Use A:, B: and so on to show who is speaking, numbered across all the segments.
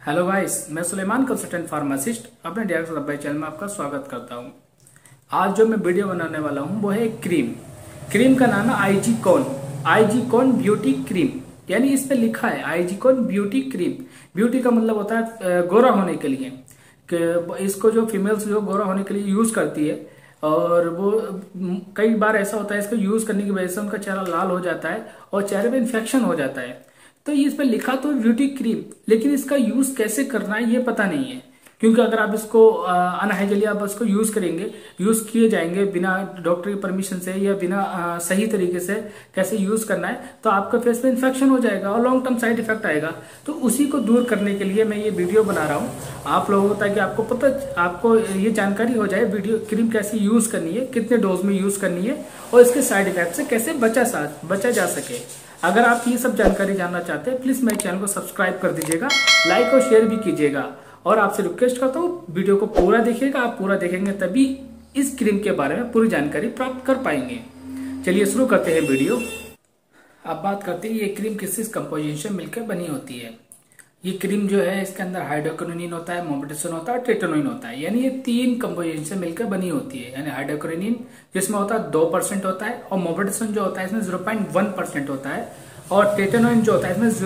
A: Hello guys, मैं Suleman consultant pharmacist अपने direct सब्बाई चैनल में आपका स्वागत करता हूं। आज जो मैं वीडियो बनाने वाला हूं वो है एक क्रीम का नाम है आईजी कॉन ब्यूटी क्रीम। यानी इस पे लिखा है आईजी कॉन ब्यूटी क्रीम। ब्यूटी का मतलब होता है गोरा होने के लिए, कि इसको जो फीमेल्स जो गोरा होने के लिए यूज करती है। और वो कई बार ऐसा होता है इसको यूज करने की वजह से उनका चेहरा लाल हो जाता है और चेहरे पे इन्फेक्शन हो जाता है। तो इस पे लिखा तो ब्यूटी क्रीम, लेकिन इसका यूज कैसे करना है ये पता नहीं है। क्योंकि अगर आप इसको अनहाइजीनिक आप इसको यूज करेंगे, यूज किए जाएंगे बिना डॉक्टर की परमिशन से या बिना सही तरीके से कैसे यूज करना है, तो आपका फेस पे इन्फेक्शन हो जाएगा और लॉन्ग टर्म साइड इफेक्ट आएगा। तो उसी को दूर करने के लिए मैं ये वीडियो बना रहा हूँ आप लोगों को, ताकि आपको ये जानकारी हो जाए वीडियो क्रीम कैसे यूज करनी है, कितने डोज में यूज करनी है और इसके साइड इफेक्ट से कैसे बचा जा सके। अगर आप ये सब जानकारी जानना चाहते हैं प्लीज मेरे चैनल को सब्सक्राइब कर दीजिएगा, लाइक और शेयर भी कीजिएगा। और आपसे रिक्वेस्ट करता हूँ वीडियो को पूरा देखिएगा, आप पूरा देखेंगे तभी इस क्रीम के बारे में पूरी जानकारी प्राप्त कर पाएंगे। चलिए शुरू करते हैं वीडियो। अब बात करते हैं ये क्रीम किस कंपोजिशन मिलकर बनी होती है। ये क्रीम जो है इसके अंदर हाइड्रोक्विनोन होता है, मोमेटिसोन होता है और ट्रेटोनोइन होता है। यानी ये 3 कंपोजिशन से मिलकर बनी होती है। यानी हाइड्रोक्विनोन जिसमें होता है 2% होता है, और मोमेटिसोन जो होता है इसमें 0.1% होता है, और ट्रेटोनोइन जो होता है इसमें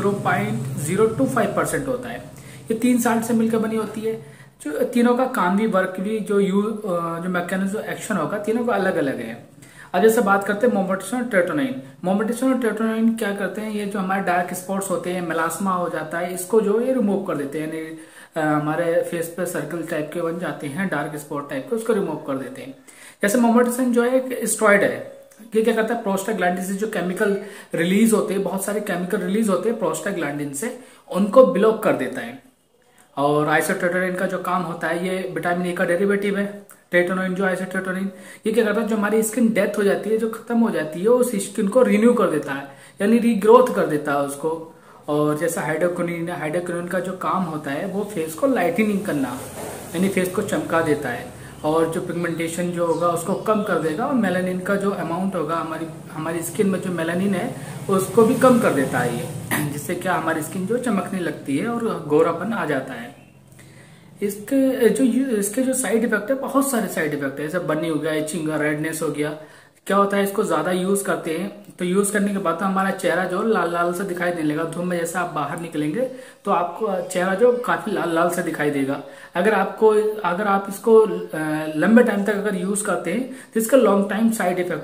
A: 0.025% होता है। ये 3 साल्ट से मिलकर बनी होती है। जो तीनों का काम भी, वर्क भी, जो मैकेनिज्म एक्शन होगा, तीनों का अलग अलग है। अब जैसे बात करते हैं मोमेटिसोन और ट्रेटोनोइन। मोमेटिसोन और ट्रेटोनोइन क्या करते हैं, ये जो हमारे डार्क स्पॉट्स होते हैं, मेलास्मा हो जाता है, इसको जो ये रिमूव कर देते हैं। यानी हमारे फेस पे सर्कल टाइप के बन जाते हैं, डार्क स्पॉट टाइप के, उसको रिमूव कर देते हैं। जैसे मोमेटिसोन जो है एक स्टेरॉइड है। ये क्या करता है, प्रोस्टाग्लैंडिन से जो केमिकल रिलीज होते हैं, बहुत सारे केमिकल रिलीज होते हैं प्रोस्टाग्लैंडिन से, उनको ब्लॉक कर देता है। और आइसोट्रेटोनिन का जो काम होता है, ये विटामिन ए का डेरिवेटिव है। ट्रेटोनोइन जो आइसोट्रेटोनिन, ये क्या करता है, जो हमारी स्किन डेथ हो जाती है, जो खत्म हो जाती है, उस स्किन को रिन्यू कर देता है, यानी रीग्रोथ कर देता है उसको। और जैसा हाइड्रोक्विनोन का जो काम होता है वो फेस को लाइटनिंग करना, यानी फेस को चमका देता है, और जो पिगमेंटेशन जो होगा उसको कम कर देगा, और मेलानिन का जो अमाउंट होगा, हमारी स्किन में जो मेलानिन है उसको भी कम कर देता है ये, जिससे क्या हमारी स्किन जो चमकने लगती है और गोरापन आ जाता है। इसके जो साइड इफेक्ट है, बहुत सारे साइड इफेक्ट है, जैसे बर्निंग हो गया, इचिंग, रेडनेस हो गया। क्या होता है, इसको ज्यादा यूज करते हैं तो यूज करने के बाद हमारा चेहरा जो लाल लाल से दिखाई देने लगा। धूप में जैसे आप बाहर निकलेंगे तो आपको चेहरा जो काफी लाल लाल से दिखाई देगा। अगर आप इसको लंबे टाइम तक अगर यूज करते हैं तो इसका लॉन्ग टर्म साइड इफेक्ट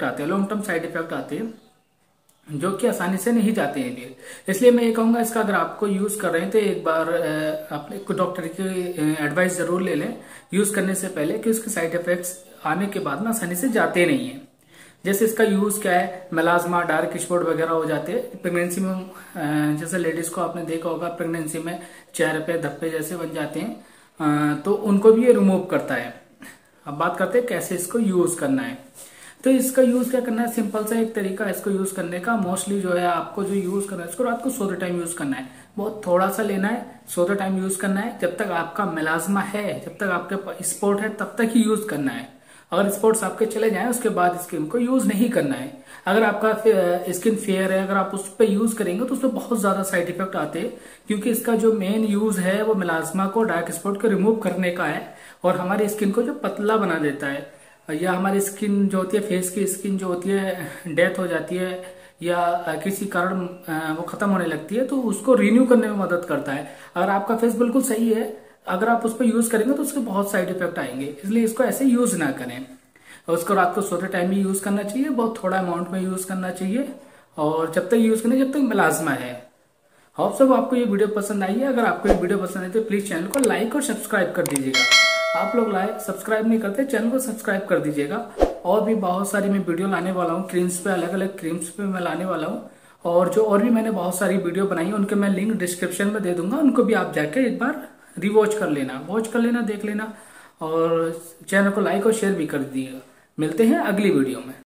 A: आते हैं, जो कि आसानी से नहीं जाते हैं फिर। इसलिए मैं ये कहूंगा, इसका अगर आपको यूज कर रहे हैं तो एक बार अपने डॉक्टर की एडवाइस जरूर ले लें यूज करने से पहले, कि उसके साइड इफेक्ट्स आने के बाद में आसानी से जाते नहीं है। जैसे इसका यूज क्या है, मेलास्मा, डार्क स्पॉट वगैरह हो जाते हैं प्रेगनेंसी में। जैसे लेडीज को आपने देखा होगा प्रेगनेंसी में चेहरे पे धब्बे जैसे बन जाते हैं, तो उनको भी ये रिमूव करता है। अब बात करते हैं कैसे इसको यूज करना है। तो इसका यूज क्या करना है, सिंपल सा एक तरीका है इसको यूज करने का। मोस्टली जो है आपको जो यूज करना है, इसको रात को सोते टाइम यूज करना है। बहुत थोड़ा सा लेना है, सोते टाइम यूज करना है। जब तक आपका मेलास्मा है, जब तक आपके स्पॉट है, तब तक ही यूज करना है। अगर स्पॉट्स आपके चले जाएं उसके बाद स्किन को यूज नहीं करना है। अगर आपका स्किन फेयर है, अगर आप उस पर यूज करेंगे तो उसमें बहुत ज्यादा साइड इफेक्ट आते हैं, क्योंकि इसका जो मेन यूज है वो मेलास्मा को, डार्क स्पॉट को रिमूव करने का है, और हमारी स्किन को जो पतला बना देता है। या हमारी स्किन जो होती है, फेस की स्किन जो होती है, डेथ हो जाती है या किसी कारण वो खत्म होने लगती है, तो उसको रिन्यू करने में मदद करता है। अगर आपका फेस बिल्कुल सही है, अगर आप उस पर यूज करेंगे तो उसके बहुत साइड इफेक्ट आएंगे, इसलिए इसको ऐसे यूज ना करें। और उसको रात को सोते टाइम ही यूज करना चाहिए, बहुत थोड़ा अमाउंट में यूज करना चाहिए, और जब तक यूज करना जब तक मेलास्मा है। होप सब आपको ये वीडियो पसंद आई है। अगर आपको ये वीडियो पसंद आई तो प्लीज चैनल को लाइक और सब्सक्राइब कर दीजिएगा। आप लोग सब्सक्राइब नहीं करते, चैनल को सब्सक्राइब कर दीजिएगा। और भी बहुत सारी मैं वीडियो लाने वाला हूँ क्रीम्स पे, अलग अलग क्रीम्स पे मैं लाने वाला हूँ। और भी मैंने बहुत सारी वीडियो बनाई है, उनके मैं लिंक डिस्क्रिप्शन में दे दूंगा, उनको भी आप जाके एक बार वॉच कर लेना, देख लेना, और चैनल को लाइक और शेयर भी कर दीजिएगा। मिलते हैं अगली वीडियो में।